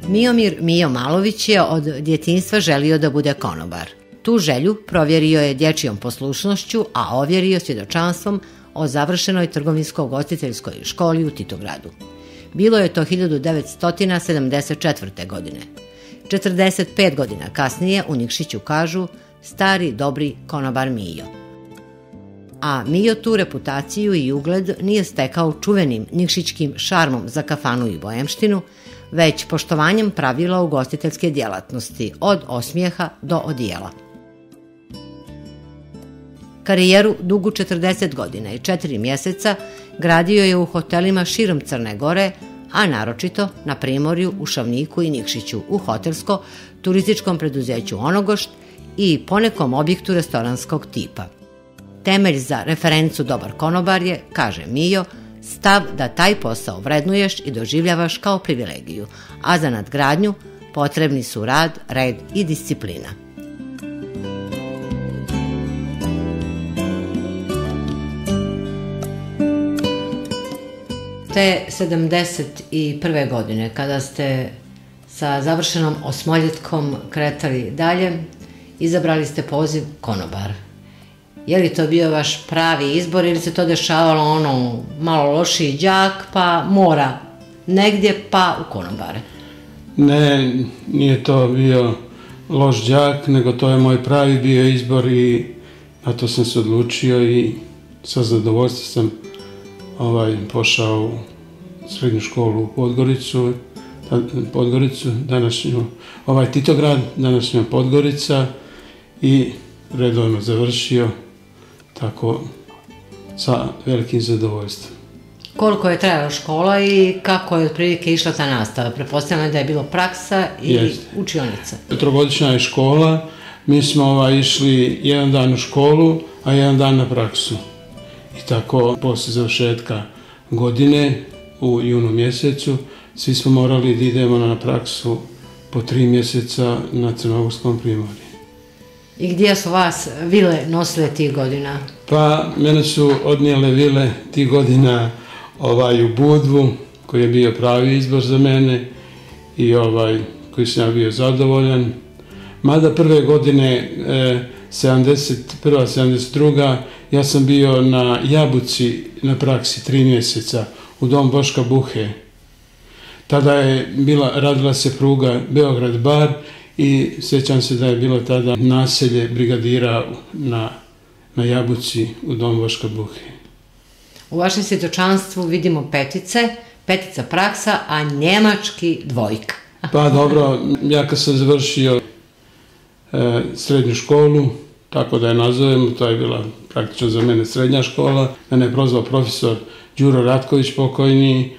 Miomir Mijo Malović je od djetinjstva želio da bude konobar. Tu želju provjerio je dječjom poslušnošću, a ovjerio svjedočanstvom o završenoj trgovinsko-ugostiteljskoj školi u Titogradu. Bilo je to 1974. godine. 45 godina kasnije u Nikšiću kažu stari dobri konobar Mijo. A Mijo tu reputaciju i ugled nije stekao čuvenim nikšićkim šarmom za kafanu i boemštinu, već poštovanjem pravila ugostiteljske djelatnosti od osmijeha do odijela. Karijeru dugu 40 godina i 4 mjeseca gradio je u hotelima širom Crne Gore, a naročito na Primorju, u Šavniku i Nikšiću, u hotelsko-turističkom preduzeću Onogošt i ponekom objektu restoranskog tipa. Temelj za referencu dobar konobar je, kaže Mijo, stav da taj posao vrednuješ i doživljavaš kao privilegiju, a za nadgradnju potrebni su rad, red i disciplina. Te 71. godine, kada ste sa završenom osmoljetkom kretali dalje, izabrali ste poziv konobar. Je li to bio vaš pravi izbor ili se to dešavalo malo lošiji đak pa mora negdje pa u konobare? Ne, nije to bio loš đak, nego to je moj pravi bio izbor i na to sam se odlučio i sa zadovoljstvom sam pošao u srednju školu u Podgoricu, današnju, Titograd, današnja Podgorica, i redovno završio, tako sa velikim zadovoljstvom. Koliko je trajala škola i kako je otprilike išla ta nastava? Pretpostavljam da je bilo praksa i učionica. Trogodišnja je škola, mi smo išli jedan dan u školu, a jedan dan na praksu. I tako, poslije završetka godine, u junu mjesecu, svi smo morali da idemo na praksu po 3 mjeseca na Crnogorskom primorju. I gdje su vas vile nosile tih godina? Pa, mene su odnijele vile tih godina u Budvu, koji je bio pravi izbor za mene i koji sam ja bio zadovoljan. Mada prve godine, 71. 72. ja sam bio na Jabuci na praksi 3 mjeseca u dom Boška Buhe. Tada je radila se pruga Beograd-Bar i sjećam se da je bilo tada naselje brigadira na Jabuci u dom Boška Buhe. U vašem svjedočanstvu vidimo petica praksa, a njemački dvojka. Pa dobro, ja kad sam završio srednju školu, tako da je nazovem, to je bila praktično za mene srednja škola, mene je prozvao profesor Đuro Ratković pokojni,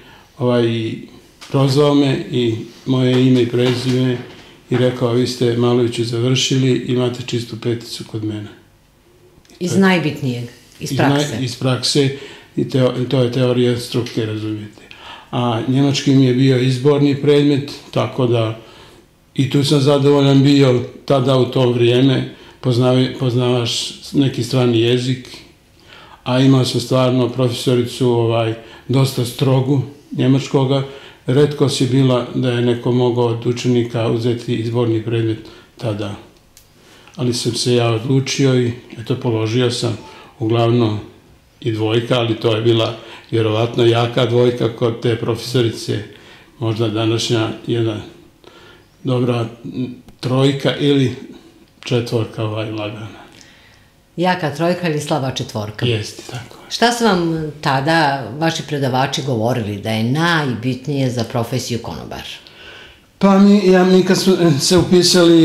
prozvao me i moje ime i prezime i rekao, vi ste Maloviću završili, imate čistu peticu kod mene. Iz najbitnijeg, iz prakse. Iz prakse, i to je teorija struke, razumijete. A njemački mi je bio izborni predmet, tako da i tu sam zadovoljan bio tada u to vrijeme, poznavaš neki strani jezik, a imao sam stvarno profesoricu dosta strogu njemačkoga. Retko si bila da je neko mogao od učenika uzeti izborni predmet tada. Ali sam se ja odlučio i položio sam uglavnom i dvojka, ali to je bila vjerovatno jaka dvojka kod te profesorice, možda današnja jedna dobra trojka ili četvorka lagana. Jaka trojka ili slaba četvorka? Jeste, tako. Šta su vam tada vaši predavači govorili da je najbitnije za profesiju konobar? Pa mi kad smo se upisali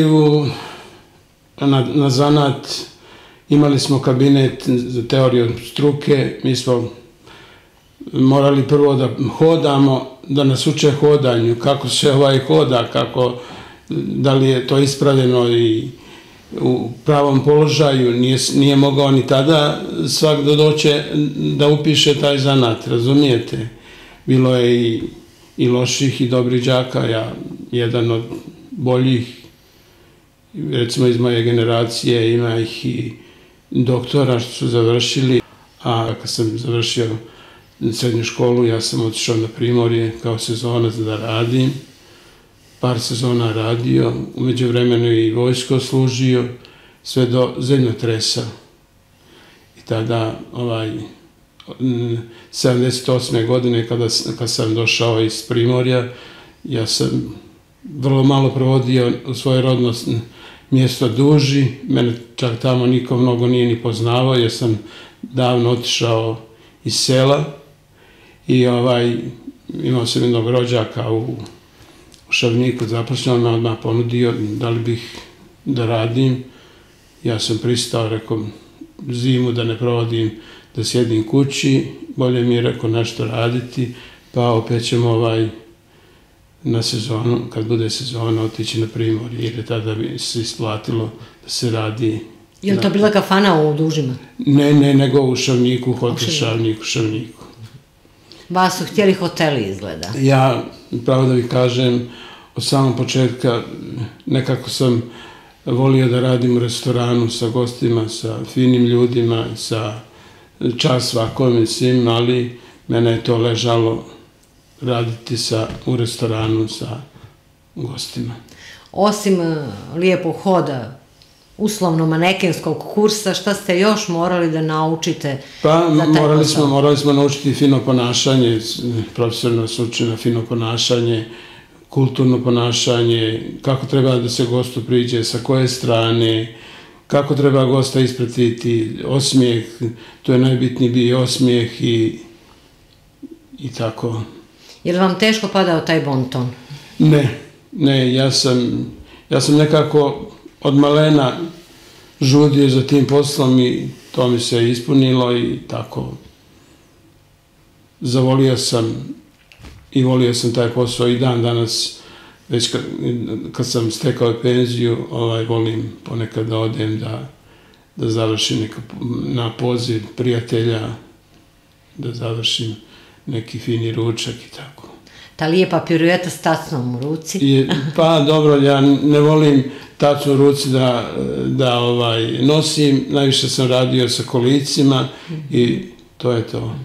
na zanat, imali smo kabinet za teoriju struke, mi smo morali prvo da hodamo, da nas uče hodanju, kako se hoda, da li je to ispravljeno i u pravom položaju, nije mogao ni tada svak da doće da upiše taj zanat, razumijete? Bilo je i loših i dobrih đaka, ja jedan od boljih, recimo iz moje generacije, ima ih i doktora što su završili, a kad sam završio srednju školu, ja sam otišao na Primorje kao sezonac da radim par sezona radio, u međuvremenu i vojsko služio, sve do zemljotresa. I tada, 78. godine, kad sam došao iz Primorja, ja sam vrlo malo provodio u svoje rodno mjesto Duži, mene čak tamo niko mnogo nije ni poznavao, jer sam davno otišao iz sela i imao sam jednog rođaka u Šavniku, zaposleno me odmah ponudio da li bih da radim. Ja sam pristao, rekao, zimu da ne provodim, da sjedim kući, bolje mi je, rekao, nešto raditi, pa opet ćemo na sezonu, kad bude sezona, otići na Primorje, jer je tada bi se isplatilo da se radi. Je li to bila kafana u Dužima? Ne, nego u Šavniku, hotel Šavnik u Šavniku. Vas su htjeli hoteli, izgleda. Ja, pravo da vi kažem, od samog početka nekako sam volio da radim u restoranu sa gostima, sa finim ljudima, sa čast svakom i svim, ali mene je to ležalo raditi u restoranu sa gostima. Osim lijepog hoda, uslovno manekenskog kursa, šta ste još morali da naučite za taj posao? Morali smo naučiti fino ponašanje, profesor nas uči na fino ponašanje, kulturno ponašanje, kako treba da se gostu priđe, sa koje strane, kako treba gosta ispratiti, osmijeh, to je najbitniji bio osmijeh i tako. Je li vam teško padao taj bonton? Ne, ja sam nekako od malena žudio za tim poslom i to mi se ispunilo i tako. Zavolio sam i volio sam taj posao i dan danas, već kad sam stekao penziju, volim ponekad da odem da završim na poziv prijatelja, da završim neki fini ručak i tako. Ta lijepa pirueta s tacnom u ruci? Pa dobro, ja ne volim tacu u ruci da nosim, najviše sam radio sa kolicima i to je to.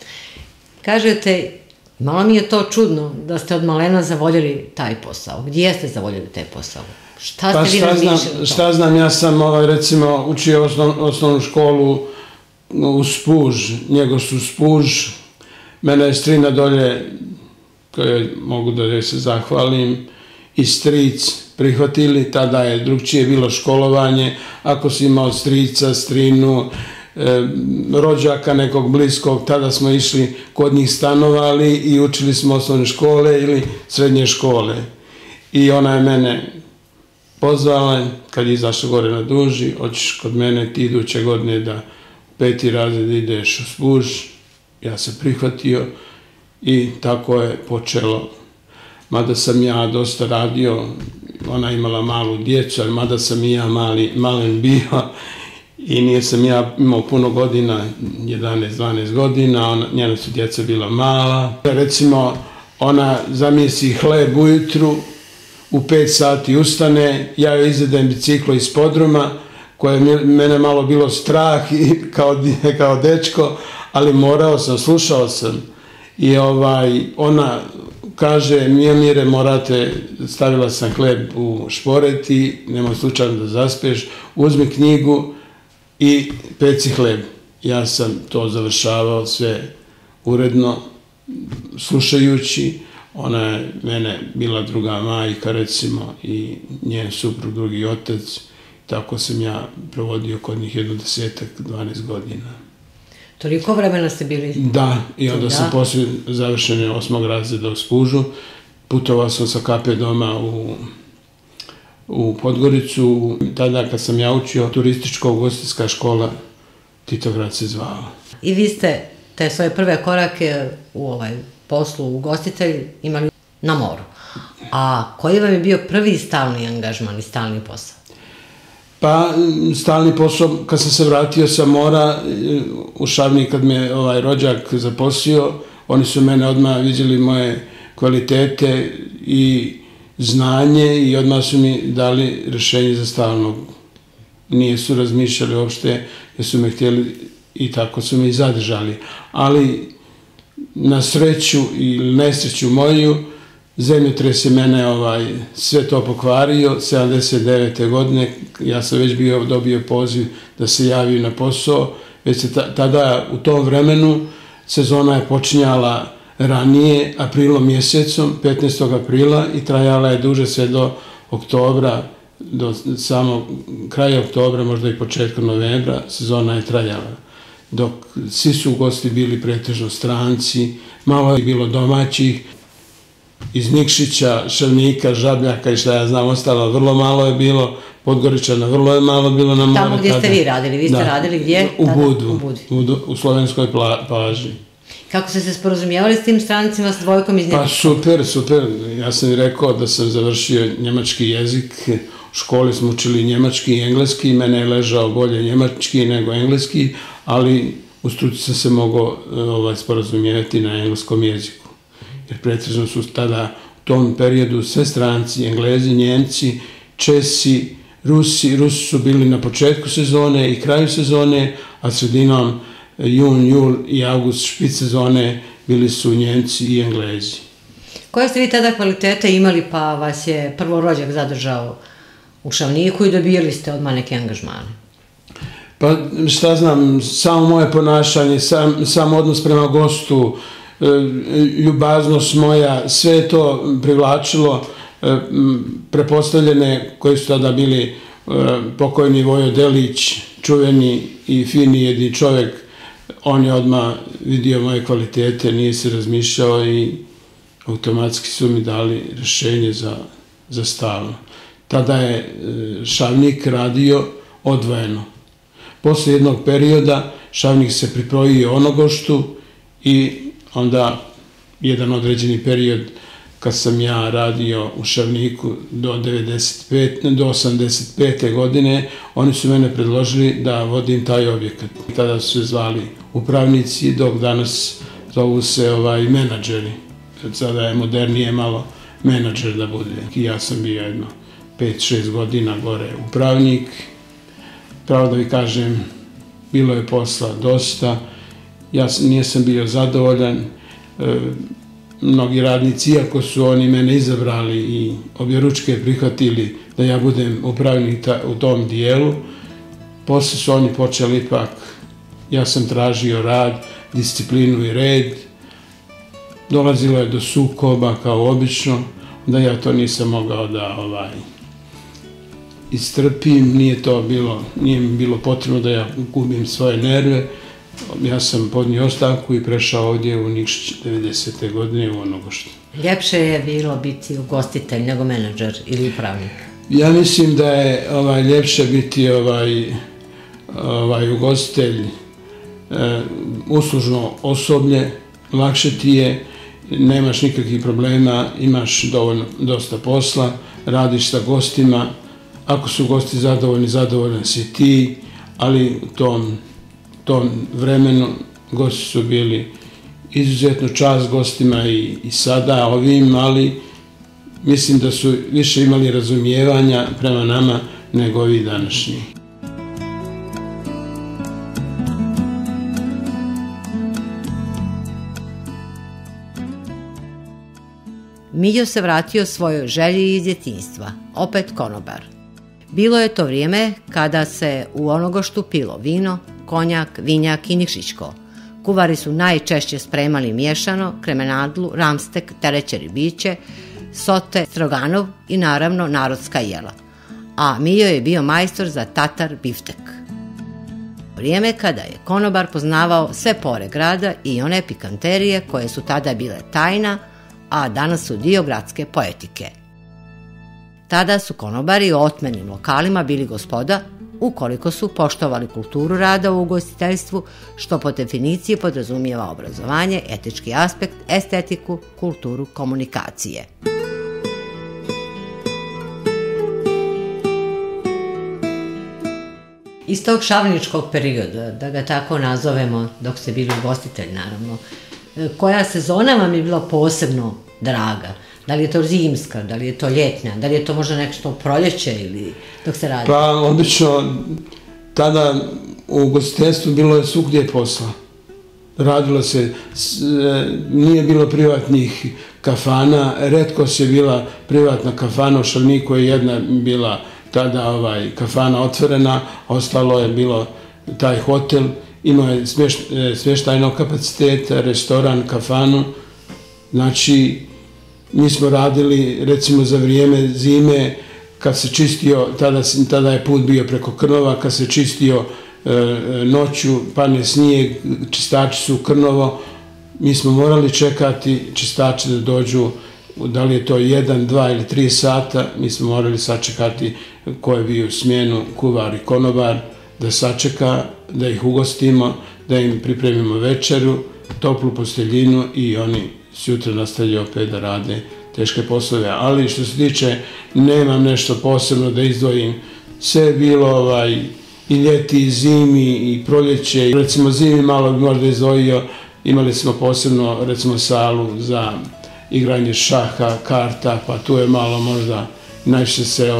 Kažete, malo mi je to čudno da ste od malena zavoljeli taj posao. Gdje ste zavoljeli taj posao? Šta ste vi razmišljali? Šta znam, ja sam recimo učio osnovnu školu u Spuž, Njegošu Spuž. Mene je strina dolje, koje mogu da joj se zahvalim, i stric prihvatili, tada je drugčije bilo školovanje, ako si imao strica, strinu, rođaka nekog bliskog, tada smo išli kod njih stanovali i učili smo osnovne škole ili srednje škole. I ona je mene pozvala, kad je izašla gore na Duži, hoćeš kod mene ti iduće godine da u 5. razred ideš u Spuž. Ja sam prihvatio i tako je počelo. Mada sam ja dosta radio, ona imala malu djecu, ali mada sam i ja malen bio i nije sam ja imao puno godina, 11-12 godina, njena su djeca bila mala. Recimo, ona zamijesi hleb ujutru, u 5 sati ustane, ja joj izvedem biciklo iz podruma, koje je mene malo bilo strah kao dečko, ali morao sam, slušao sam. I ona kaže, Mijomire, morate, stavila sam hleb u šporet i nemoj slučajno da zaspeš, uzmi knjigu i peci hleb. Ja sam to završavao sve uredno, slušajući. Ona je mene bila druga majka, recimo, i njen suprug drugi otac. Tako sam ja provodio kod njih 10-12 godina. Toliko vremena ste bili? Da, i onda sam poslije završene 8. razreda u Spužu. Putovao sam sa KP doma u Podgoricu. Tada kad sam ja učio, turističko-ugostiteljska škola Titograd se zvala. I vi ste te svoje prve korake u poslu ugostitelj imali na moru. A koji vam je bio prvi stalni angažman i stalni posao? Pa, stalni posao, kad sam se vratio sa mora, u Šavnik, kad me rođak zaposlio, oni su mene odmah vidjeli moje kvalitete i znanje i odmah su mi dali rješenje za stalnog. Nisu razmišljali uopšte, jer su me htjeli i tako su me i zadržali. Ali, na sreću ili nesreću moju, zemljotres je mene sve to pokvario. 79. godine ja sam već dobio poziv da se javim na posao. Već se tada u tom vremenu sezona je počinjala ranije, aprilom mjesecom, 15. aprila i trajala je duže sve do oktobra, do samog kraja oktobra, možda i početka novembra, sezona je trajala. Dok svi su gosti bili pretežno stranci, malo je bilo domaćih, iz Nikšića, Šavnika, Žabljaka i šta ja znam, ostalo vrlo malo je bilo, Podgoričana vrlo je malo bilo na more. Tamo gdje ste vi radili? Vi ste radili gdje? U Budvi, u slovenskoj plaži. Kako ste se sporazumijevali s tim strancima, s dvojkom iz Njemačke? Pa super. Ja sam i rekao da sam završio njemački jezik. U školi smo učili njemački i engleski. Mene je ležao bolje njemački nego engleski, ali u struci sam se mogao sporazumijevati na engleskom jeziku. Jer pretežno su tada u tom periodu sve stranci, Englezi, Njemci, Česi, Rusi. Rusi su bili na početku sezone i kraju sezone, a sredinom jun, jul i august špic sezone bili su Njemci i Englezi. Koje ste vi tada kvalitete imali pa vas je prvorođak zadržao u Šavniku i dobijali ste odmah neke angažmane? Pa šta znam, samo moje ponašanje, sam odnos prema gostu, ljubaznost moja, sve je to privlačilo prepostavljene koji su tada bili pokojni Vojo Delić, čuveni i fini jedni čovjek. On je odmah vidio moje kvalitete, nije se razmišljao i automatski su mi dali rješenje za stalno. Tada je Šavnik radio odvojeno. Posle jednog perioda Šavnik se pripojio Onogoštu i onda jedan određeni period kad sam ja radio u Šavniku do 85. godine, oni su mene predložili da vodim taj objekat. Tada su se zvali upravnici, dok danas zovu se menadžeri. Sada je modernije malo menadžer da bude. I ja sam bio jedno 5-6 godina gore upravnik. Pravo da vi kažem, bilo je posla dosta. Ja nisam bio zadovoljan. Mnogi radnici, iako su oni mene izabrali i objeručke prihvatili da ja budem upravnik u tom dijelu, posle su oni počeli ipak, ja sam tražio rad, disciplinu i red, dolazilo je do sukoba kao obično, da ja to nisam mogao da istrpim, nije mi bilo potrebno da ja gubim svoje nerve. Ja sam podnio ostavku i prešao ovdje u Nikšić 90. godine u Onogoštu. Ljepše je bilo biti ugostitelj nego menadžer ili upravnik? Ja mislim da je ljepše biti ugostitelj, uslužno osoblje, lakše ti je, nemaš nikakvih problema, imaš dosta posla, radiš sa gostima, ako su gosti zadovoljni, zadovoljan si ti, ali u tom vremenu gosti su bili izuzetno čast gostima i sada ovim, ali mislim da su više imali razumijevanja prema nama nego ovi današnji. Miljo se vratio svojoj želji iz djetinjstva, opet konobar. Bilo je to vrijeme kada se u Onogoštu pilo vino, konjak, vinjak i nikšićko. Kuvari su najčešće spremali miješano, kremenadlu, ramstek, teleće ribiće, sote, stroganov i naravno narodska jela. A Miljo je bio majstor za tatar biftek. Vrijeme kada je konobar poznavao sve pore grada i one pikanterije koje su tada bile tajna, a danas su dio gradske poetike. Tada su konobari u otmenim lokalima bili gospoda ukoliko su poštovali kulturu rada u ugostiteljstvu, što po definiciji podrazumijeva obrazovanje, etički aspekt, estetiku, kulturu komunikacije. Iz tog šavničkog perioda, da ga tako nazovemo, dok ste bili ugostitelj naravno, koja sezona vam je bila posebno draga? Da li je to zimska, da li je to ljetnja, da li je to možda nešto proljeće ili dok se radi? Pa obično tada u ugostiteljstvu bilo je svugdje posla. radilo se, nije bilo privatnih kafana, retko se bila privatna kafana, u Šavniku je jedna bila tada kafana otvorena, ostalo je bilo taj hotel, imao je smještajnog kapaciteta, restoran, kafanu, znači mi smo radili recimo za vrijeme zime, kad se čistio, tada je put bio preko Krnova, kad se čistio noću, padne snijeg, čistači su u Krnovo, mi smo morali čekati čistači da dođu, da li je to 1, 2 ili 3 sata, mi smo morali sačekati ko je bio u smjenu, kuvar i konobar, da sačeka, da ih ugostimo, da im pripremimo večeru, toplu posteljinu i oni sutra nastavljaju opet da rade teške poslove. Ali što se tiče, nemam nešto posebno da izdvojim, sve je bilo i ljeti, i zimi, i proljeće. Recimo zimi malo bi možda izdvojio, imali smo posebno recimo salu za igranje šaha, karta, pa tu je malo možda najviše se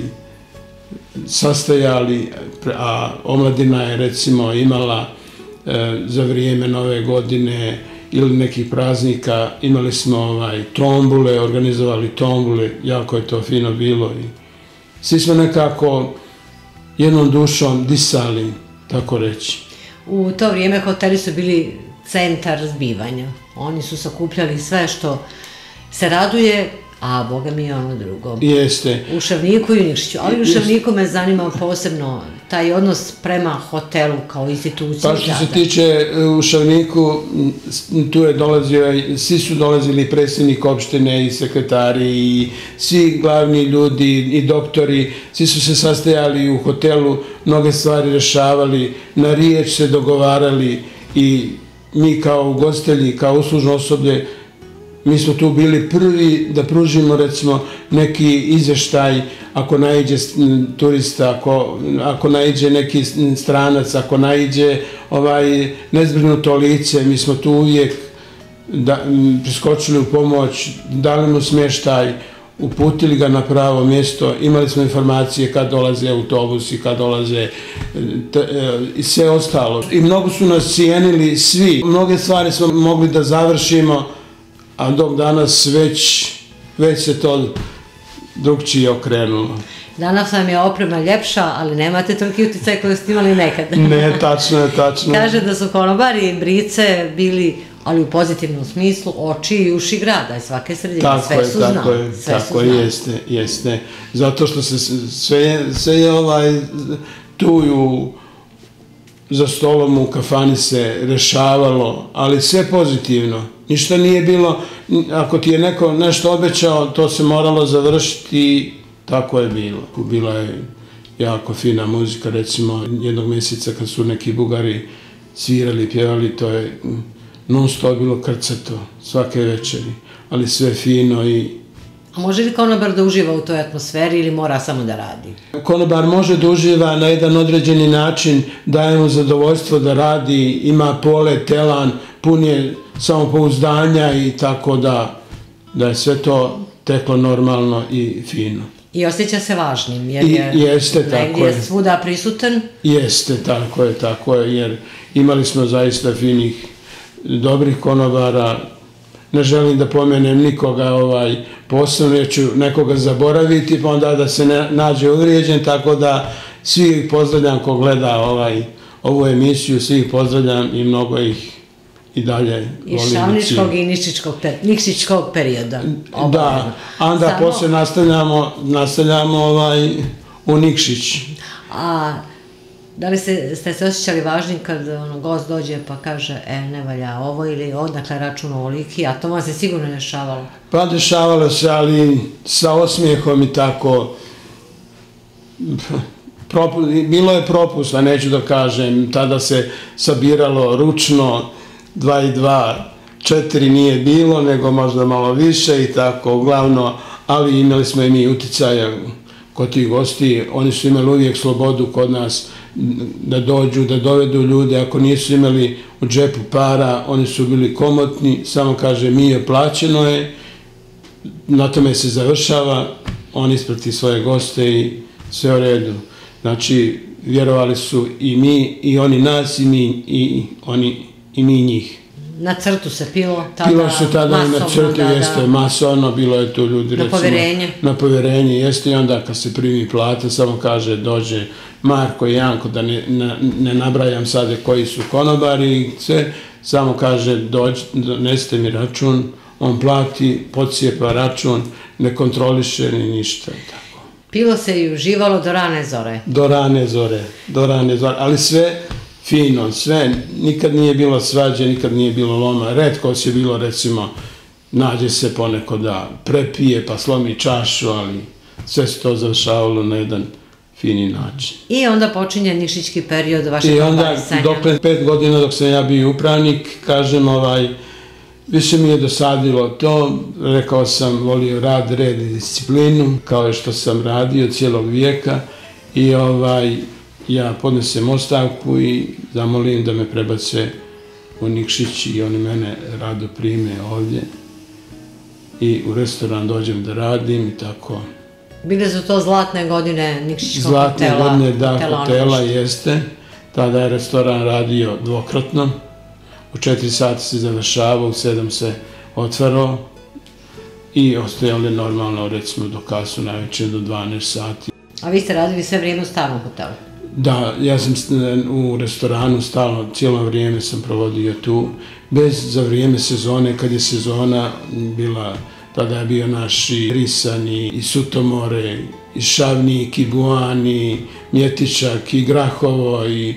sastajali, a omladina je recimo imala za vrijeme Nove godine ili nekih praznika, imali smo tombule, organizovali tombule, jako je to fino bilo i svi smo nekako jednom dušom disali, tako reći. U to vrijeme hoteli su bili centar zbivanja. Oni su sakupljali sve što se raduje, a boga mi je ono drugo. Jeste. U Šavniku i u Nikšiću. Ali u Šavniku me zanima posebno taj odnos prema hotelu kao instituciji. Pa što se tiče u Šavniku, tu je dolazio, svi su dolazili predsjednik opštine i sekretari i svi glavni ljudi i doktori, svi su se sastajali u hotelu, mnoge stvari rešavali, na riječ se dogovarali i mi kao ugostitelji, kao uslužno osoblje, mi smo tu bili prvi da pružimo recimo neki izvještaj ako naiđe turista, ako naiđe neki stranac, ako naiđe nezbrinuto lice, mi smo tu uvijek priskočili u pomoć, dali mu smještaj, uputili ga na pravo mjesto, imali smo informacije kad dolaze autobusi, kad dolaze i sve ostalo. I mnogo su nas cijenili svi, mnoge stvari smo mogli da završimo, a dok danas već se to drugčije okrenulo. Danas vam je oprema ljepša, ali nemate toliki utjecaj koji ste imali nekad. Ne, tačno je, tačno. Kaže da su konobari i brice bili, ali u pozitivnom smislu, oči i uši grada i svake sredine. Sve su znali. Tako je, jeste. Zato što se sve je tu za stolom u kafani se rešavalo, ali sve pozitivno. Ništa nije bilo, ako ti je neko nešto obećao, to se moralo završiti i tako je bilo. Bila je jako fina muzika, recimo jednog mjeseca kad su neki Bugari svirali, pjevali, to je non stop bilo krcato, svake večeri, ali sve fino i... A može li konobar da uživa u toj atmosferi ili mora samo da radi? Konobar može da uživa na jedan određeni način, daje mu zadovoljstvo da radi, ima polet, elan, pun je samopouzdanja i tako da je sve to teklo normalno i fino. I osjeća se važnim, jer je negdje svuda prisutan? Jeste, tako je, jer imali smo zaista finih, dobrih konobara. Ne želim da pomenem nikoga posebno, jer ću nekoga zaboraviti, pa onda da se nađe uvrijeđen, tako da svi pozdravljam ko gleda ovu emisiju, svi pozdravljam i mnogo ih i dalje volim. Iz šavničkog i nikšićkog perioda. Da, a onda poslije nastavljamo u Nikšić. A da li ste se osjećali važnim kad gost dođe pa kaže ne valja ovo ili odakle račun ovoliki, a to vam se sigurno dešavalo? Pa dešavalo se, ali sa osmijehom i tako. Bilo je propusta, neću da kažem, tada se sabiralo ručno, 2 i 2, 4 nije bilo, nego možda malo više i tako, uglavno, ali imali smo i mi uticaja kod tih gosti, oni su imali uvijek slobodu kod nas da dođu, da dovedu ljude, ako nisu imali u džepu para, oni su bili komotni, samo kaže mi je plaćeno je, na tome se završava, on isprati svoje goste i sve u redu. Znači, vjerovali su i mi, i oni nas, i mi, i oni i ni njih. Na crtu se pilo tada? Pilo se tada i na crtu, jeste masovno, bilo je tu ljudi, recimo... Na poverenje? Na poverenje, jeste, i onda kad se primi plata, samo kaže, dođe Marko i Janko, da ne nabrajam sada koji su konobari i sve, samo kaže, donesite mi račun, on plati, podsijepa račun, ne kontroliše ni ništa, tako. Pilo se i uživalo do rane zore? Do rane zore, ali sve fino, sve, nikad nije bilo svađe, nikad nije bilo loma, retko se je bilo, recimo, nađe se poneko da prepije pa slomi čašu, ali sve se to završavalo na jedan fini način. I onda počinje Nikšićki period vašeg I kombarisanja? onda, 5 godina dok sam ja bio upravnik, kažem, više mi je dosadilo to, rekao sam, volio rad, red i disciplinu, kao što sam radio cijelog vijeka i ja podnesem ostavku i zamolim da me prebace u Nikšić i oni mene rado prime ovdje i u restoran dođem da radim i tako. Bile su to zlatne godine Nikšićkog hotela? Zlatne godine, da, hotela jeste. Tada je restoran radio dvokratno. U 4 sata se završavao, u 7 se otvarao i ostajali normalno, recimo, do kasu najveće do 12 sati. A vi ste radili sve vrijeme u starom hotelu? Da, ja sam u restoranu stalno, cijelo vrijeme sam provodio tu, bez za vrijeme sezone, kad je sezona bila, tada je bio naši Risani, i Sutomore, i Šavnik, i Buani, Mjetičak, i Grahovo, i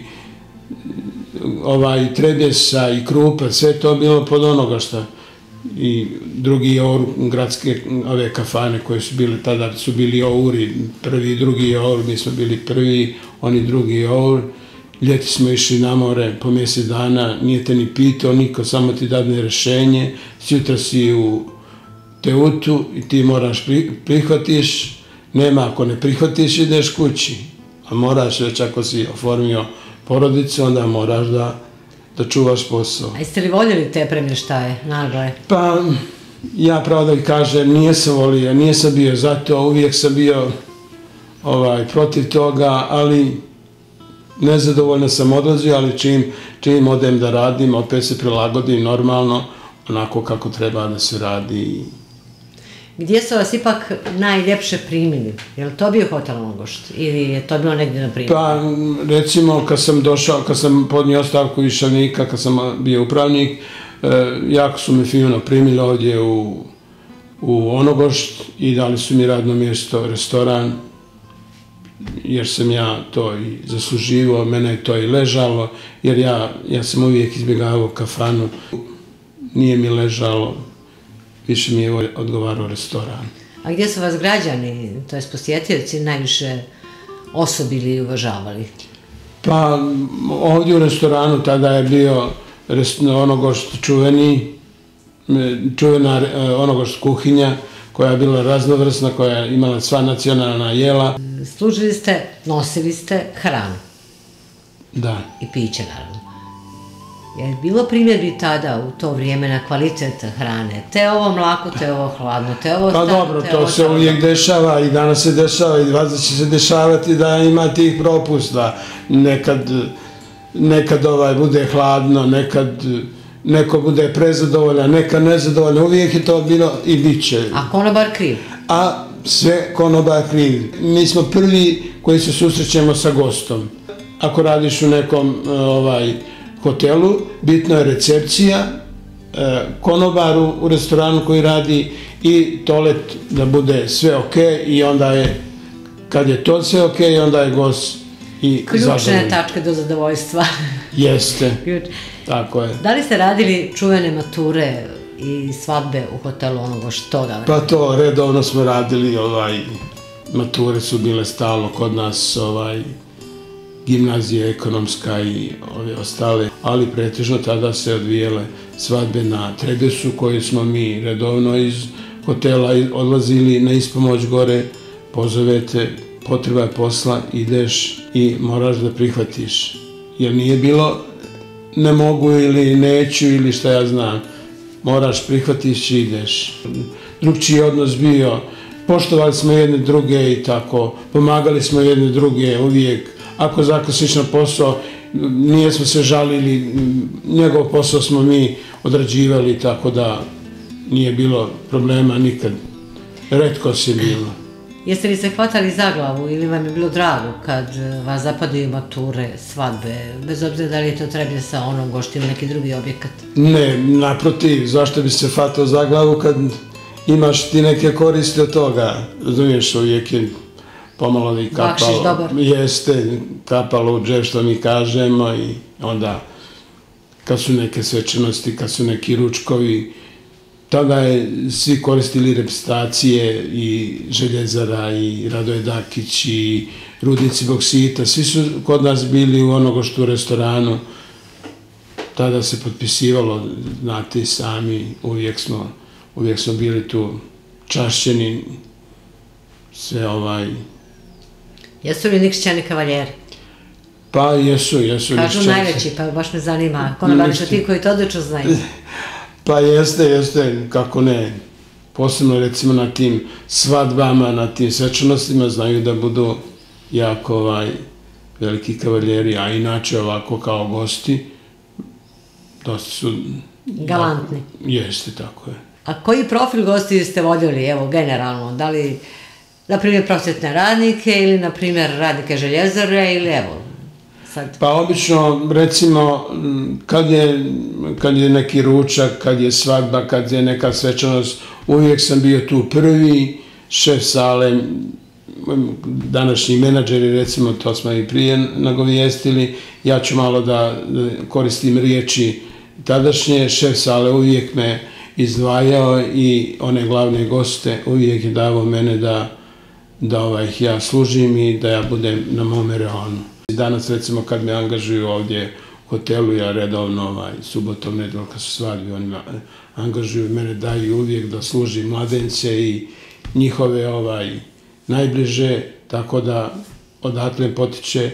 Trebjesa, i Krupa, sve to bilo pod onoga što i drugi gradske ove kafane koje su bile, tada su bili Ouri, prvi i drugi Our, mi smo bili prvi, oni drugi Our. Ljeti smo išli na more po mjesec dana, nije te ni pitao niko, samo ti dadne rješenje, sjutra si u Teutu i ti moraš prihvatiš, nema ako ne prihvatiš ideš kući, a moraš već ako si oformio porodicu, onda moraš da čuvaš posao. A jeste li voljeli te premještaje nagle? Pa, ja pravo da kažem, nisam volio, nisam bio za to, uvijek sam bio protiv toga, ali nezadovoljno sam odlazio, ali čim odem da radim, opet se prilagodim normalno, onako kako treba da se radi. Gdje su vas ipak najljepše primili? Je li to bio hotel Onogošt ili je to bilo negdje na primjer? Pa, recimo, kad sam podnio ostavku iz Šavnika, kad sam bio upravnik, jako su me fino primili ovdje u Onogošt i dali su mi radno mjesto, restoran, jer sam ja to i zasluživao, mene je to i ležalo, jer ja sam uvijek izbjegavao kafanu, nije mi ležalo, više mi je odgovarao restoran. A gdje su vas građani, to je posjetioci, najviše osobili i uvažavali? Pa ovdje u restoranu tada je bio Onogošt čuvena Onogošt kuhinja, koja je bila raznovrsna, koja je imala sva nacionalna jela. Služili ste, nosili ste hranu. Da. I piće, naravno. Je bilo primjedbi tada u to vrijeme na kvalitet hrane? Te ovo mlako, te ovo hladno, te ovo staro, te ovo... Pa dobro, to se uvijek dešava i danas se dešava i vazda će se dešavati da ima tih propusta. Nekad bude hladno, nekad neko bude prezadovoljan, nekad nezadovoljan, uvijek je to bilo i bit će. A konobar kriv? A sve konobar kriv. Mi smo prvi koji se susrećemo sa gostom. Ako radiš u nekom hotelu, bitno je recepcija, konobaru u restoranu koji radi i toalet da bude sve okej i onda je, kad je to sve okej, onda je gost i zadovoljan. Ključne tačke do zadovoljstva. Jeste, tako je. Da li ste radili čuvene mature i svadbe u hotelu Onogošt toga? Pa to, redovno smo radili, mature su bile stalno kod nas, gimnazija ekonomska i ove ostale, ali pretežno tada se odvijele svadbe na Trebjesu, koje smo mi redovno iz hotela odlazili na ispomoć gore, pozovete, potreba je posla, ideš i moraš da prihvatiš. Jer nije bilo ne mogu ili neću ili šta ja znam, moraš prihvatiš i ideš. Drugčiji odnos bio, poštovali smo jedne druge i tako, pomagali smo jedne druge uvijek. Ako zakasniš na posao nije smo se žalili, njegov posao smo mi odrađivali, tako da nije bilo problema nikad. Retko se bilo. Jeste li se hvatali za glavu ili vam je bilo drago kad vas zapadaju mature, svadbe, bez obzira da li je to Treblje sa onom gošti ili neki drugi objekat? Ne, naprotiv, zašto bi se hvatao za glavu kad imaš ti neke koristi od toga? Razumiješ, uvijek je pomalo i kapalo. Bakšiš dobar. Jeste, kapalo u džep, što mi kažemo, i onda kad su neke svečanosti, kad su neki ručkovi, tada je svi koristili reprezentacije i Željezara i Radoje Dakić i Rudnici Boksita. Svi su kod nas bili u onogoštu restoranu. Tada se potpisivalo, znate i sami, uvijek smo bili tu čašćeni, sve Jesu li Nikšićani kavaljeri? Pa jesu Kažu najveći, pa baš me zanima, konobari su ti koji to odlično znaju. Pa jeste, kako ne. Posebno recimo na tim svadbama, na tim svečanostima znaju da budu jako veliki kavaljeri, a inače ovako kao gosti dosta su... Galantni. Jeste, tako je. A koji profil gosti ste voljeli, evo, generalno? Da li, na primjer, prosvjetne radnike ili, na primjer, radnike Željezare ili, evo, sad? Pa obično, recimo, kad je neki ručak, kad je svadba, kad je neka svečanost, uvijek sam bio tu prvi, šef sale, današnji menadžeri, recimo, to smo i prije nagovijestili, ja ću malo da koristim riječi tadašnje, šef sale uvijek me izdvajao i one glavne goste uvijek je davao mene da ih ja služim i da ja budem na mome reonu. Danas, recimo, kad me angažuju ovdje u hotelu, ja redovno subotom, nedeljom, kad su svadbi, oni angažuju mene, daju uvijek da služim mladence i njihove najbliže, tako da odatle potiče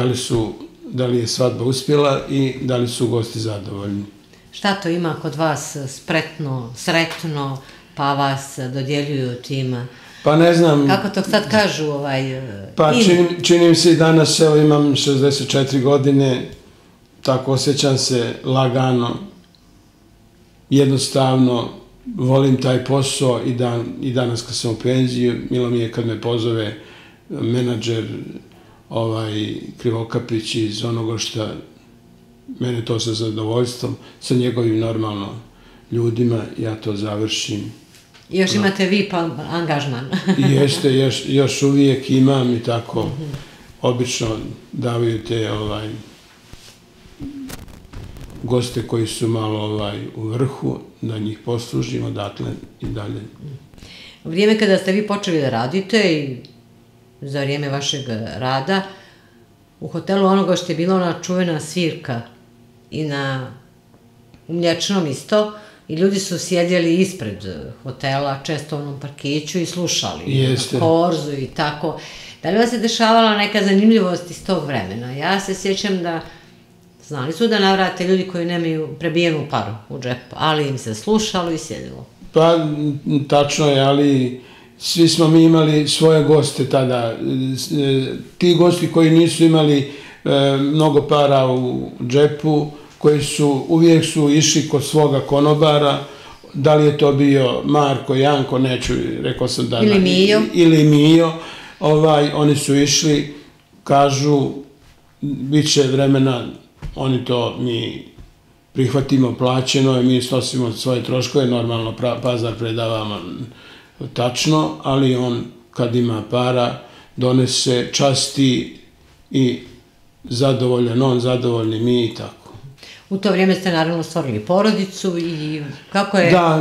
da li je svadba uspjela i da li su gosti zadovoljni. Šta to ima kod vas spretno, sretno, pa vas dodjeljuju tim? Pa ne znam... Kako to sad kažu? Pa činim se i danas, evo imam 64 godine, tako osjećam se lagano, jednostavno, volim taj posao i danas kad sam u penziju, milo mi je kad me pozove menadžer Krivokapić iz Onogošta, mene to sa zadovoljstvom, sa njegovim normalno ljudima, ja to završim. I još imate vi pa angažman. Jeste, još uvijek imam i tako, obično davaju te goste koji su malo u vrhu, da njih poslužim odatle i dalje. U vrijeme kada ste vi počeli da radite i za vrijeme vašeg rada, u hotelu Onogošt je bila ona čuvena svirka i na Mlječnom isto, i ljudi su sjedjeli ispred hotela, često u onom parkiću i slušali na korzu i tako. Da li vas je dešavala neka zanimljivost iz tog vremena? Ja se sjećam da znali su da navrate ljudi koji nemaju prebijenu paru u džep, ali im se slušalo i sjedilo. Pa, tačno je, ali svi smo mi imali svoje goste tada. Ti gosti koji nisu imali mnogo para u džepu, koji uvijek su išli kod svoga konobara, da li je to bio Marko, Janko, neću, rekao sam da... Ili Mijo. Oni su išli, kažu, bit će vremena, oni to mi prihvatimo, plaćeno, mi snosimo svoje troškove, normalno pazar predavamo tačno, ali on kad ima para, donese časti i zadovoljan on, zadovoljni mi i tako. U to vrijeme ste naravno stvorili porodicu i kako je... Da,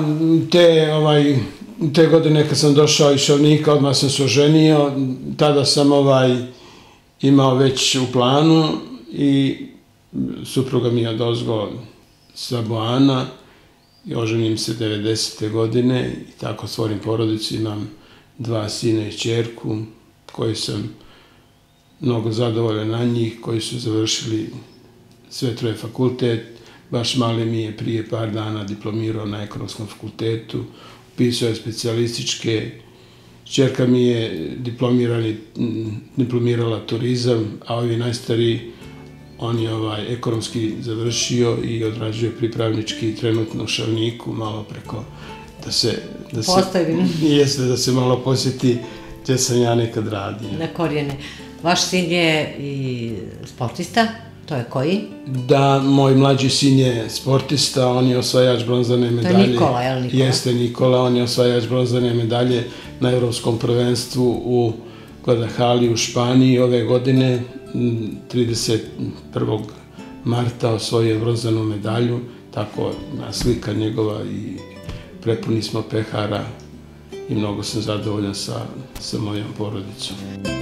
te godine kad sam došao iz Šavnika, odmah sam se oženio, tada sam imao već u planu i supruga mi je odozgo sa Boana i oženim se 90. godine i tako stvorim porodicu, imam 2 sina i ćerku koji sam mnogo zadovoljan na njih, koji su završili sve 3 fakultet, baš mali mi je prije par dana diplomirao na ekonomskom fakultetu, upisao je specijalističke, ćerka mi je diplomirala turizam, a ovi najstariji, on je ekonomski završio i odrađuje pripravnički trenutno u Šavniku, malo preko da se malo posjeti gdje sam ja nekad radio. Na korijene. Vaš sin je i sportista, to je koji? Da, moj mlađi sin je sportista, on je osvajač bronzane medalje. To je Nikola, je li Nikola? Jeste Nikola, on je osvajač bronzane medalje na Evropskom prvenstvu u Guadalajari u Španiji ove godine. 31. marta osvojio bronzanu medalju, tako na slika njegova i prepuni smo pehara i mnogo sam zadovoljan sa mojom porodicom.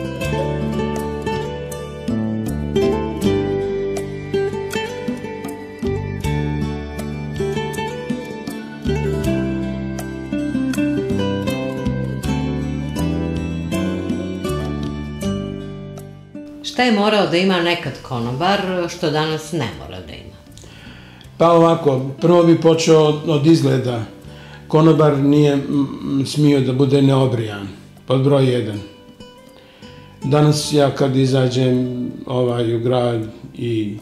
Šta je morao da ima nekad konobar, što danas ne mora da ima? Pa ovako, prvo bi počeo od izgleda. Konobar nije smio da bude neobrijan, pod broj 1. Danas ja kad izađem u grad i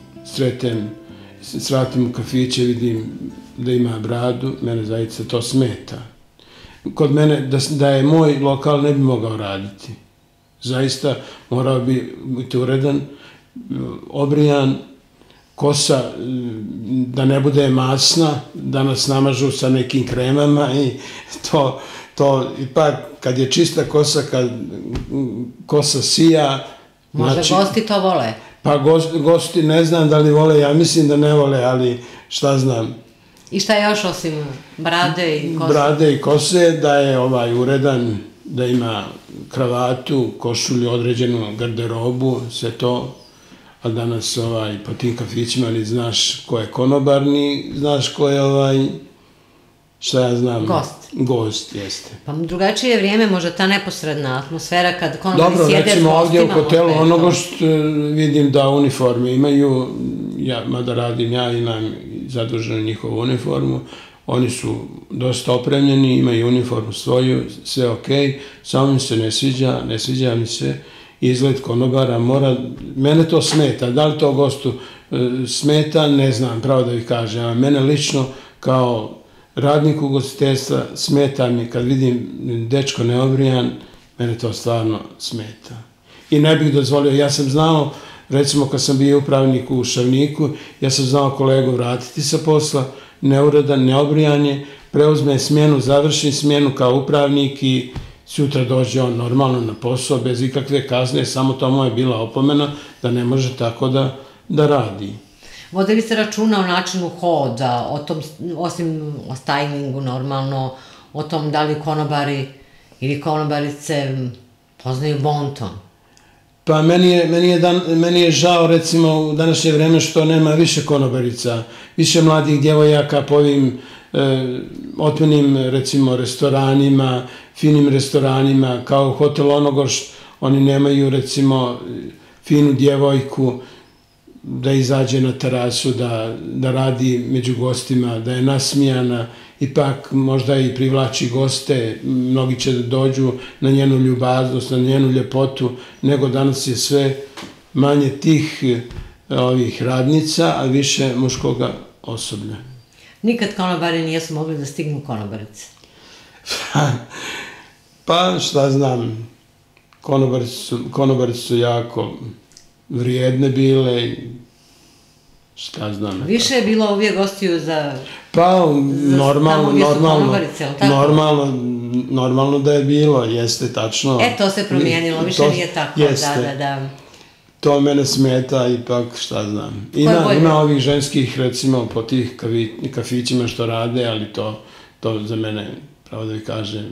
sratim u kafiće, vidim da ima bradu, mene zaista to smeta. Kod mene, da je moj lokal, ne bi mogao raditi. Zaista morao bi biti uredan, obrijan, kosa da ne bude masna, da nas namažu sa nekim kremama i to ipak kad je čista kosa, kad kosa sija... Možda gosti to vole? Pa gosti ne znam da li vole, ja mislim da ne vole, ali šta znam. I šta još osim brade i kose? Brade i kose, da je uredan, da ima kravatu, košulju, određenu garderobu, sve to. A danas po tim kafićima ni znaš ko je konobar, ni znaš ko je šta ja znam? Gost. Gost, jeste. Pa drugačije je vrijeme, možda ta neposredna atmosfera kad konobari sjede s gostima. Dobro, recimo ovdje u hotelu onoga što vidim da uniforme imaju, mada radim ja, imam zaduženu njihovu uniformu, oni su dosta opremljeni, imaju uniformu svoju, sve okej, samo mi se ne sviđa mi se izgled konobara, mene to smeta, da li to gostu smeta, ne znam, pravo da vi kažem, a mene lično kao radnik ugostiteljstva smeta mi kad vidim dečko neobrijan, mene to stvarno smeta. I ne bih dozvolio, ja sam znao, recimo kad sam bio upravnik u Šavniku, ja sam znao kolegu vratiti sa posla, neuredan, neobrijan je, preuzme smjenu, završi smjenu kao upravnik i sutra dođe on normalno na posao, bez ikakve kazne, samo to mu je bila opomena da ne može tako da radi. Vode li se računa o načinu hoda, osim o stajlingu normalno, o tom da li konobari ili konobarice poznaju bonton? Pa meni je žao recimo u današnje vreme što nema više konobarica, više mladih djevojaka po ovim otmenim recimo restoranima, finim restoranima, kao hotel Onogošt, oni nemaju recimo finu djevojku da izađe na terasu, da radi među gostima, da je nasmijana, ipak možda i privlači goste, mnogi će da dođu na njenu ljubaznost, na njenu ljepotu, nego danas je sve manje tih ovih radnica, a više muškoga osoblja. Nikad konobari nijesu mogli da stignu konobarice? Pa šta znam, konobarice su jako vrijedne bile, šta znam. Više je bilo uvijek gostiju za... Pa normalno da je bilo, jeste tačno. To se promijenilo, više nije tako. Da. To mene smeta, ipak šta znam. Ima ovih ženskih, recimo, po tih kafićima što rade, ali to za mene, pravo da vi kažem,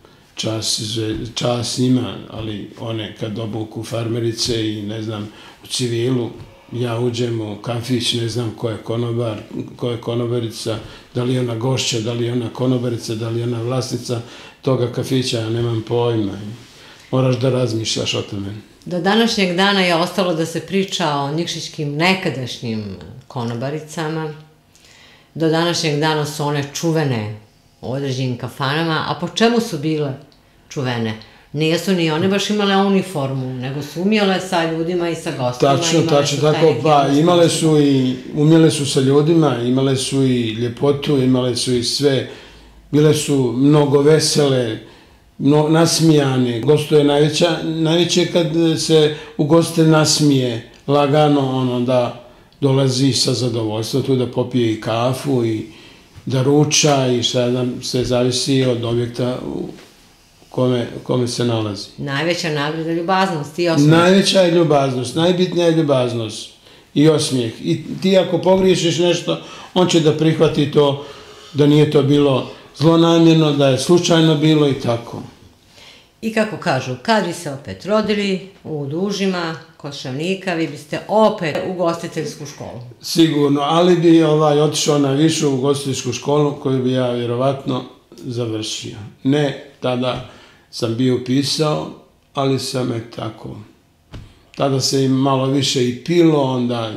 čas ima, ali one kad obuku farmerice i ne znam, u civilu, ja uđem u kafić, ne znam ko je konobar, ko je konobarica, da li je ona gošća, da li je ona konobarica, da li je ona vlasnica toga kafića, ja nemam pojma. Moraš da razmišljaš o tome. Do današnjeg dana je ostalo da se priča o nikšićkim nekadašnjim konobaricama. Do današnjeg dana su one čuvene u određenim kafanama. A po čemu su bile čuvene? Nijesu ni one baš imale uniformu, nego su umjele sa ljudima i sa gostima. Tačno, tako, pa imale su i, umjele su sa ljudima, imale su i ljepotu, imale su i sve, bile su mnogo vesele, nasmijane. Gostuje najveće kad se ugostitelj nasmije, lagano, da dolazi sa zadovoljstvom tu da popije i kafu i da ruča i šta nam se zavisi od objekta u kome se nalazi. Najveća nagrada je ljubaznost i osmijeh. Najveća je ljubaznost, najbitnija je ljubaznost i osmijeh. I ti ako pogriješiš nešto, on će da prihvati to, da nije to bilo zlonamjerno, da je slučajno bilo i tako. I kako kažu, kad bi se opet rodili u Dužima, kod Šavnika, vi biste opet u ugostiteljsku školu. Sigurno, ali bi otišao na višu ugostiteljsku školu koju bi ja vjerovatno završio. Ne, tada sam bio upisao, ali sam tako. Tada se im malo više i pilo, onda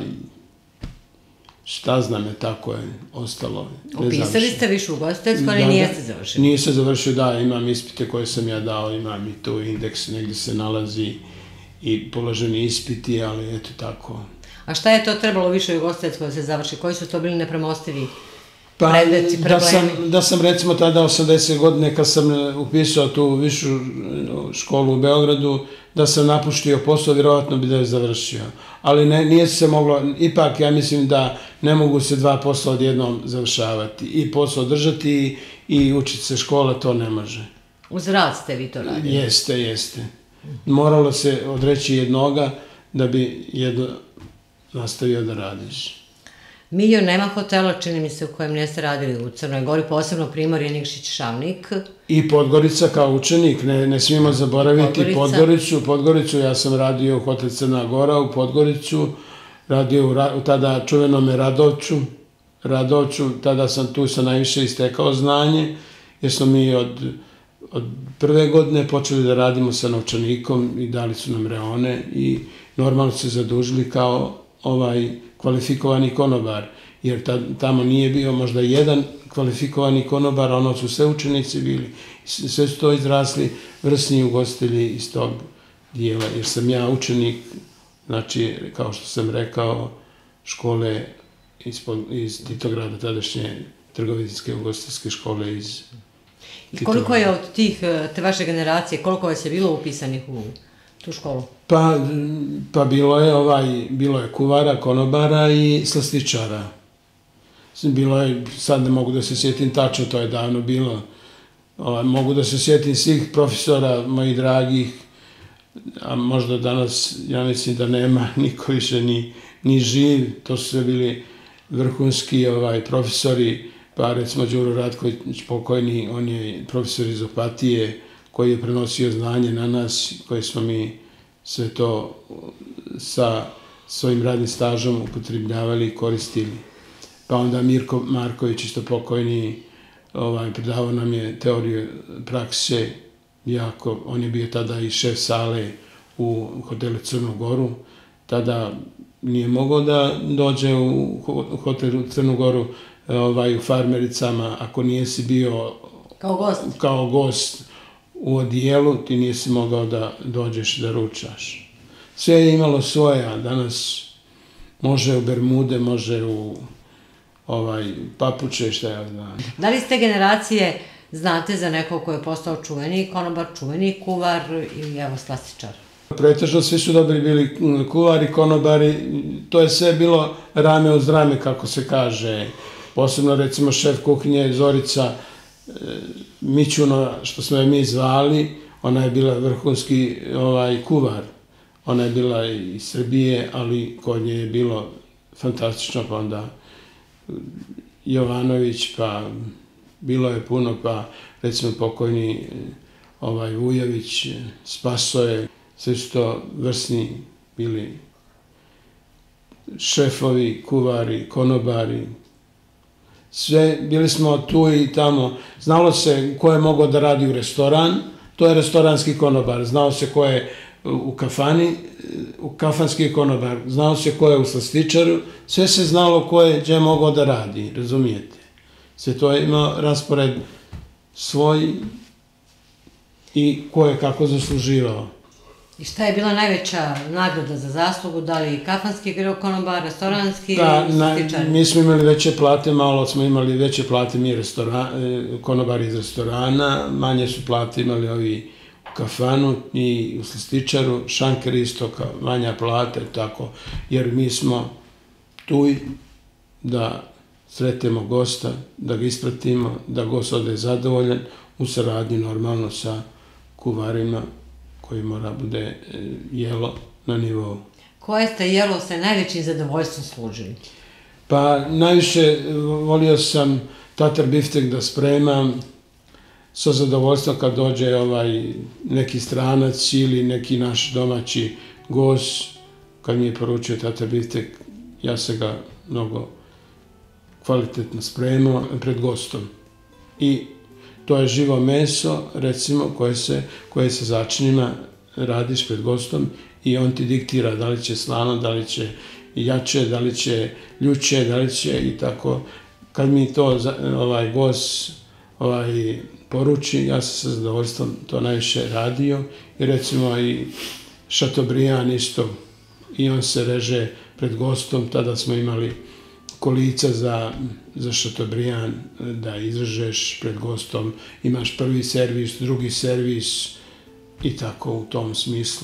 šta znam tako je ostalo. Upisali ste višu ugostiteljsku, ali nijeste završili? Nisam završio, da, imam ispite koje sam ja dao, imam i tu indeks, negdje se nalazi i položeni ispiti, ali eto tako. A šta je to trebalo više ugostiteljsko da se završi? Koji su to bili nepremostivi predmeti, problemi? Da sam recimo tada 80 godine kad sam upisao tu višu školu u Beogradu, da sam napuštio posao, vjerovatno bi da je završio. Ali nije se moglo, ipak ja mislim da ne mogu se dva posla odjednom završavati. I posao držati i učiti se škola, to ne može. Uz rad ste vi to radili? Jeste. Moralo se odreći jednoga da bi jedno nastavio da radiš. Miljo, nema hotela, čini mi se, u kojem niste radili u Crnoj Gori, posebno Primorje, Nikšić, Šavnik. I Podgorica kao učenik, ne smijemo zaboraviti Podgoricu, ja sam radio u hotel Crna Gora u Podgoricu, radio u tada čuvenome Radovču, tada sam tu sa najviše istekao znanje, jer smo mi od prve godine počeli da radimo sa novčanikom i dali su nam reone i normalno se zadužili kao kvalifikovani konobar, jer tamo nije bio možda jedan kvalifikovani konobar, ono su sve učenici bili. Sve su to izrasli vrsni ugostitelji iz tog dijela, jer sam ja učenik, znači, kao što sam rekao, škole iz Titograda, tadašnje trgovinske ugostiteljske škole iz I koliko je od te vaše generacije, koliko vas je bilo upisanih u tu školu? Pa bilo je kuvara, konobara i slastičara. Bilo je, sad ne mogu da se sjetim tačno, to je davno bilo. Mogu da se sjetim svih profesora, mojih dragih, a možda danas, ja mislim da nema niko više ni živ. To su sve bili vrhunski profesori, pa recimo Đuro Ratković pokojni, on je profesor iz Opatije, koji je prenosio znanje na nas, koje smo mi sve to sa svojim radnim stažom upotrebljavali i koristili. Pa onda Mirko Marković, isto pokojni, predavao nam je teoriju prakse, jako, on je bio tada i šef sale u hotelu Crnu Goru, tada nije mogao da dođe u hotelu Crnu Goru u Farmericama, ako nijesi bio kao gost u odijelu, ti nisi mogao da dođeš da ručaš. Sve je imalo svoje, a danas može u bermude, može u papuče, šta ja znam. Da li ste generacije znate za nekog ko je postao čuveni konobar, čuveni kuvar ili evo slastičar? Pretežno svi su dobri bili kuvari, konobari, to je sve bilo rame uz rame, kako se kaže. Posebno recimo šef kuhinje Zorica Mićuno, što smo je mi zvali, ona je bila vrhunski kuvar. Ona je bila iz Srbije, ali kod nje je bilo fantastično, pa onda Jovanović, pa bilo je puno, pa recimo pokojni Vujović, Spasoje, sve su to vrsni bili šefovi, kuvari, konobari. Sve, bili smo tu i tamo, znalo se ko je mogao da radi u restoran, to je restoranski konobar, znao se ko je u kafani, kafanski konobar, znao se ko je u slastičaru, sve se znalo ko je gdje mogao da radi, razumijete? Sve to je imao raspored svoj. i ko je kako zasluživao. I šta je bila najveća nagrada za zaslugu? Da li kafanski konobar, restoranski ili slastičar? Mi smo imali veće plate, malo smo imali veće plate mi konobari iz restorana, manje su plate imali ovi u kafanu i u slastičaru, šanker isto, manja plata i tako, jer mi smo tu da sretemo gosta, da ga ispratimo, da gost ode zadovoljan u saradnji normalno sa kuvarima koji mora bude jelo na nivou. Koje ste jelo sa najvećim zadovoljstvom služili? Pa najviše volio sam tatar biftek da spremam sa zadovoljstvom kad dođe neki stranac ili neki naš domaći gost. Kad mi je poručio tatar biftek, ja se ga mnogo kvalitetno spremao pred gostom. I to je živo meso, recimo, koje se začinima radiš pred gostom i on ti diktira da li će slano, da li će jače, da li će ljuće, da li će i tako. Kad mi to gost poruči, ja sam sa zadovoljstvom to najviše radio i recimo i šatobrijan isto i on se reže pred gostom, tada smo imali kolica za šatobrijan da izrežeš pred gostom, imaš prvi servis, drugi servis i tako u tom smislu.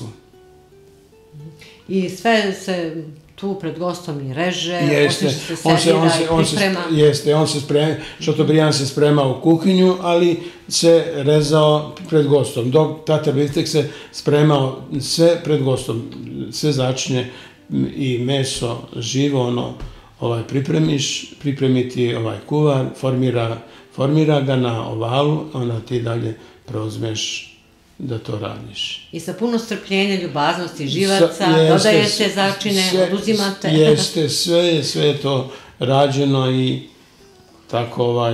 I sve se tu pred gostom i reže, osim što se servira i priprema? Jeste, šatobrijan se sprema u kuhinju, ali se rezao pred gostom, dok tatar biftek se spremao sve pred gostom, sve začinje i meso živo, pripremiti kuvar, formira ga na ovalu, onda ti dalje preuzmeš da to radiš. I sa puno strpljenja, ljubaznosti, živaca, dodajete začine, oduzimate? Jeste, sve je to rađeno i tako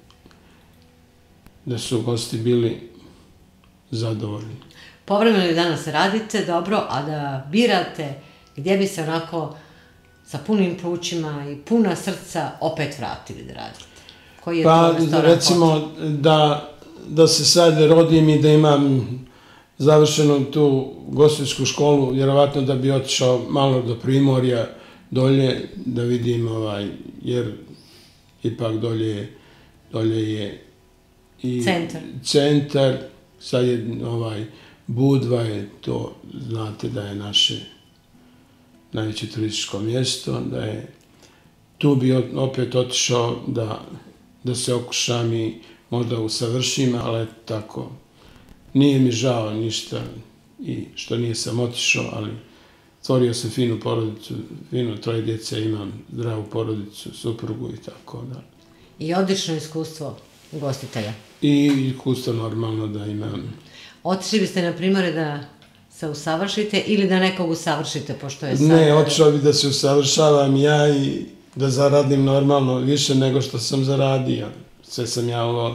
da su gosti bili zadovoljni. Povremeno i danas radite, dobro, a da birate gdje bi se onako sa punim plućima i puna srca opet vratili da radite? Koji je to restoran? Recimo da se sad rodim i da imam završenu tu gostinsku školu, vjerovatno da bi otišao malo do Primorja, dolje, da vidim, jer ipak dolje je i centar, sad je Budva, je to, znate da je naše najveće turističko mjesto, da je tu bi opet otišao da se okušam i možda usavršim, ali tako, nije mi žao ništa i što nije sam otišao, ali stvorio sam finu porodicu, troje djece, imam zdravu porodicu, suprugu i tako da. I odlično iskustvo ugostitelja? I iskustvo normalno da imam. Otišli biste na Primorje da se usavršite ili da nekog usavršite, pošto je sad... Ne, otišao bi da se usavršavam ja i da zaradim normalno više nego što sam zaradio. Sve sam ja ovo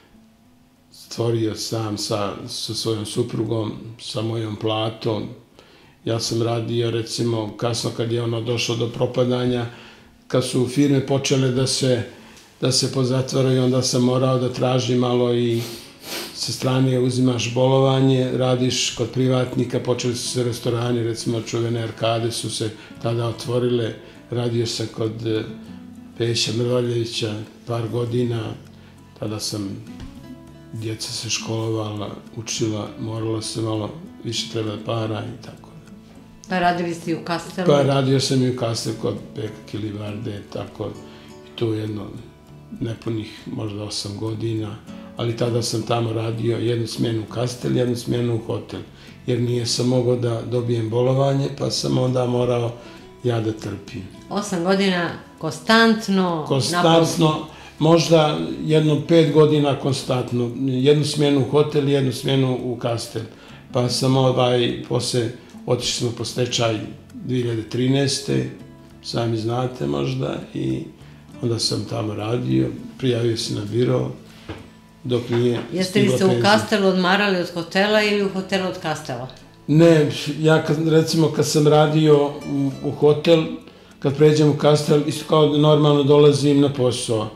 stvorio sam sa svojom suprugom, sa mojom platom. Ja sam radio, recimo, kasno kad je došlo do propadanja, kad su firme počele da se pozatvaraju, onda sam morao da tražim malo i sa strane uzimaš bolovanje, radiš kod privatnika, počeli su se restorani, recimo čuvene Arkade su se tada otvorile, radio sam kod Peća Mrvaljevića par godina, tada sam, djeca se školovala, učila, moralo se malo, više treba para i tako. Pa radili ste i u Kastelu? Pa radio sam i u Kastelu kod Peka Kilibarde, tako, i tu jedno nepunih možda 8 godina, ali tada sam tamo radio jednu smjenu u Kastel, jednu smjenu u hotel, jer nije sam mogao da dobijem bolovanje, pa sam onda morao ja da trpim. 8 godina konstantno? Konstantno, možda jedno 5 godina konstantno, jednu smjenu u hotel, jednu smjenu u Kastel, pa sam posle otišli smo po stečaj 2013. Sami znate možda, i onda sam tamo radio, prijavio se na biro, dok nije stigla penzija. Jeste li se u Kastelu odmarali od hotela ili u hotelu od Kastela? Ne, ja recimo kad sam radio u hotel, kad pređem u Kastel, isto kao normalno dolazim na posao.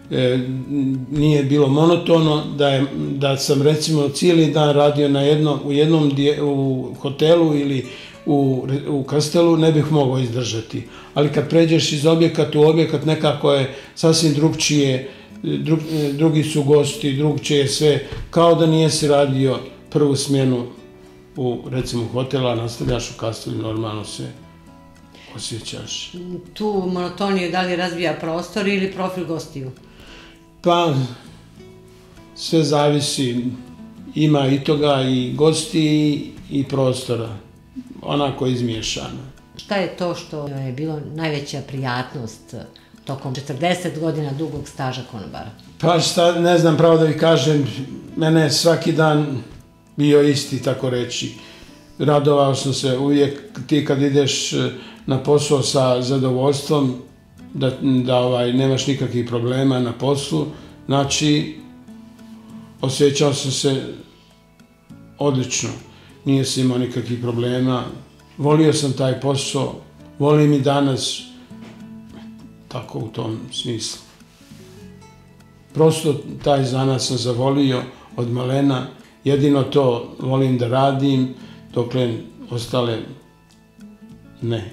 nije bilo monotono, da sam recimo cijeli dan radio u jednom u hotelu ili u Krstelu, ne bih mogao izdržati. Ali kad pređeš iz objekata u objekat, nekako je sasvim drugčije, drugi su gosti, drugčije sve, kao da nijesi radio prvu smjenu recimo hotela, nastavljaš u Kastelju, normalno se osjećaš. Tu monotoniju da li razvija prostor ili profil gostiju? Pa, sve zavisi, ima i toga, i gosti i prostora, onako izmiješano. Šta je to što je bilo najveća prijatnost tokom 40 godina dugog staža konobara? Pa šta, ne znam pravo da vi kažem, mene je svaki dan bio isti, tako reći. Radovao sam se uvijek, ti kad ideš na posao sa zadovoljstvom, da nemaš nikakvih problema na poslu, znači osjećao sam se odlično, nije sam imao nikakvih problema, volio sam taj posao, volim i danas, tako u tom smislu. Prosto taj zanat sam zavolio od malena, jedino to volim da radim, dokle ostale ne.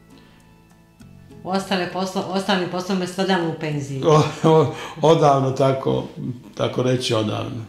Ostali poslovima ste odavno u penziji? Odavno, tako reći odavno.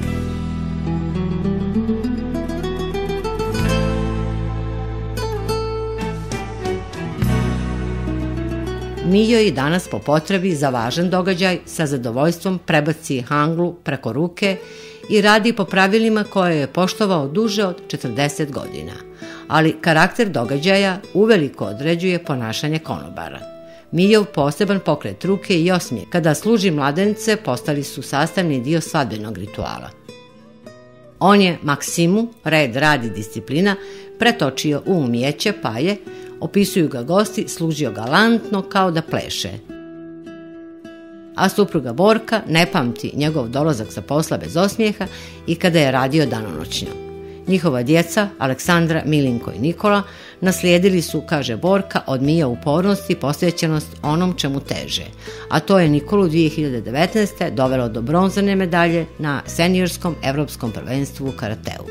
Mijo i danas po potrebi za važan događaj sa zadovoljstvom prebaci hanglu preko ruke i radi po pravilima koje je poštovao duže od 40 godina. Ali karakter događaja uveliko određuje ponašanje konobara. Mijov poseban pokret ruke i osmijeh kada služi mladence postali su sastavni dio svadbenog rituala. On je maksimu, red, rad i disciplina, pretočio u umijeće, pa je, opisuju ga gosti, služio galantno kao da pleše. A supruga Borka ne pamti njegov dolazak sa posla bez osmijeha i kada je radio danonoćno. Njihova djeca, Aleksandra, Milinko i Nikola, naslijedili su, kaže Borka, od Mija upornost i posvećenost onom čemu teže, a to je Nikolu 2019. dovelo do bronzane medalje na seniorskom evropskom prvenstvu u karateu.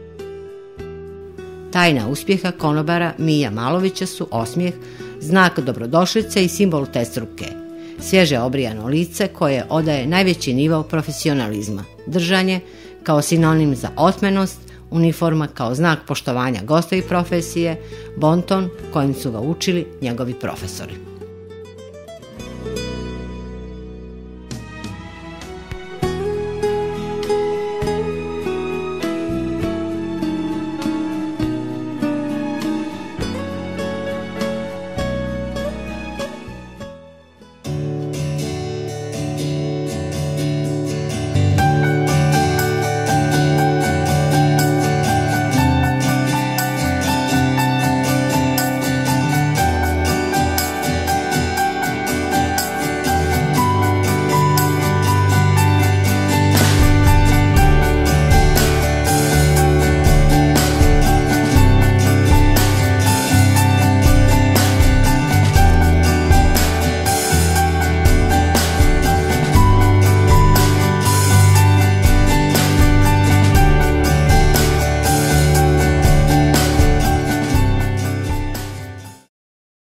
Tajna uspjeha konobara Mija Malovića su osmijeh, znak dobrodošlice i simbol te struke. Svježe obrijano lice koje odaje najveći nivo profesionalizma, držanje kao sinonim za otmenost, uniforma kao znak poštovanja gostovi profesije, bonton kojim su ga učili njegovi profesori.